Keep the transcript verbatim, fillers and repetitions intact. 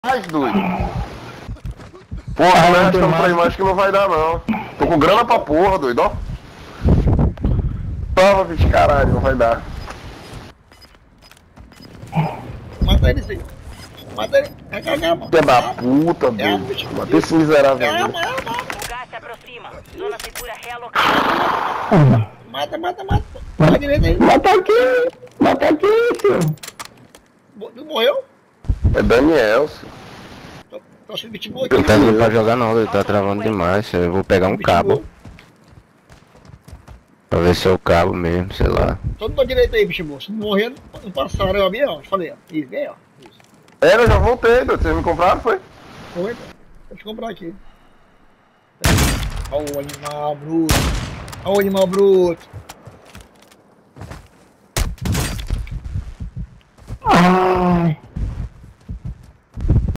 mais, doido. Porra, né? Estamos pra imagem que não vai dar, não. Tô com grana pra porra, doido, ó. Toma, bicho, caralho, não vai dar. Mata ele, sim. Mata ele. É cagama. Filha da puta, doido. Matei esse miserável. É arma, é arma. O gás se aproxima. Zona segura realocada. Mata, mata, mata. Vai direito aí. Mata aqui! Mata aqui, senhor! Não morreu? É Daniel, senhor. Tô, tô achando pitbull aqui. Não tá dando pra jogar não, ele tá travando demais. Eu vou pegar um cabo. Pra ver se é o cabo mesmo, sei lá. Todo mundo direito aí, pitbull. Se não morrer, não passaram. Eu vi, ó. Eu falei, ó. Isso, vem, ó. Isso. É, eu já voltei, doido. Vocês me compraram, foi? Foi, pô. Vou te comprar aqui. Olha o animal bruto. Olha o animal bruto. Ai!